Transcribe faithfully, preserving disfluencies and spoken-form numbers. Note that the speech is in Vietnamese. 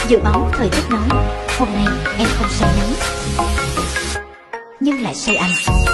Dự báo thời tiết nói hôm nay em không say nắng nhưng lại say anh.